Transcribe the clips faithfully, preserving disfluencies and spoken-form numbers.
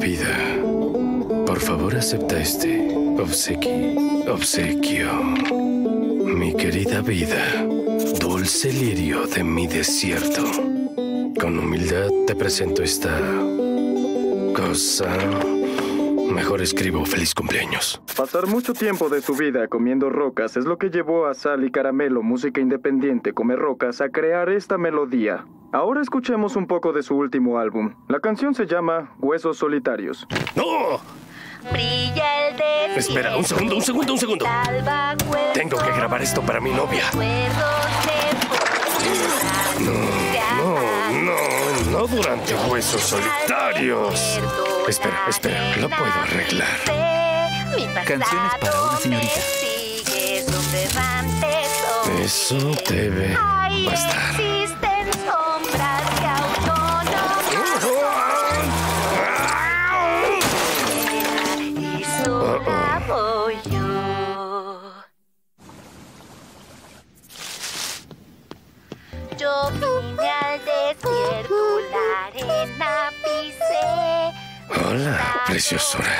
vida, por favor acepta este obsequio. Obsequio. Mi querida vida, dulce lirio de mi desierto. Con humildad te presento esta cosa. Mejor escribo feliz cumpleaños. Pasar mucho tiempo de su vida comiendo rocas es lo que llevó a Sal y Caramelo, música independiente Come Rocas, a crear esta melodía. Ahora escuchemos un poco de su último álbum. La canción se llama Huesos Solitarios. ¡No! Brilla el desierto. Espera, un segundo, un segundo, un segundo. Tengo que grabar esto para mi novia. No, no, no, no durante Huesos Solitarios. Espera, espera, lo puedo arreglar. Canciones para una señorita. Eso debe bastar. Yo vine al desierto, la arena pisé. Hola, preciosura.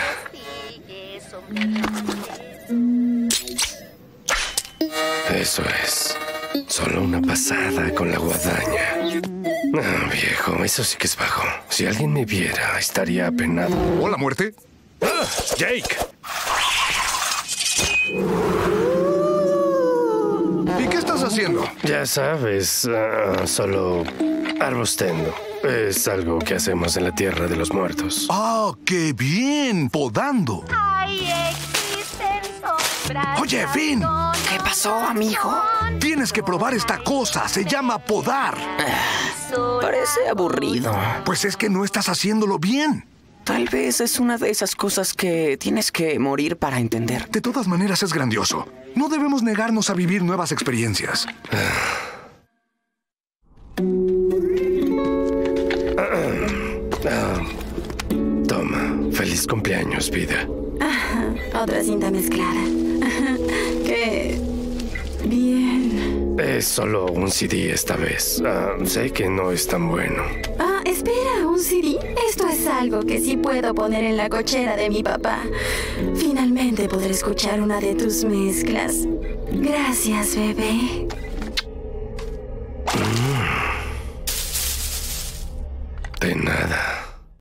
Eso es. Solo una pasada con la guadaña. Ah, viejo, eso sí que es bajo. Si alguien me viera, estaría apenado. Hola, muerte. ¡Ah, Jake! ¿Y qué estás haciendo? Ya sabes, uh, solo arbustendo. Es algo que hacemos en la tierra de los muertos. ¡Ah, oh, qué bien! Podando. Ahí existen sombras. Oye, Finn. ¿Qué pasó, amigo? Tienes que probar esta cosa. Se llama podar. Parece aburrido. Pues es que no estás haciéndolo bien. Tal vez es una de esas cosas que tienes que morir para entender. De todas maneras es grandioso. No debemos negarnos a vivir nuevas experiencias. Ah, toma, feliz cumpleaños, vida. Ajá, otra cinta mezclada. Ajá, qué bien. Es solo un C D esta vez. Ah, sé que no es tan bueno. Ah, espera, ¿un C D? Esto es algo que sí puedo poner en la cochera de mi papá. Finalmente podré escuchar una de tus mezclas. Gracias, bebé.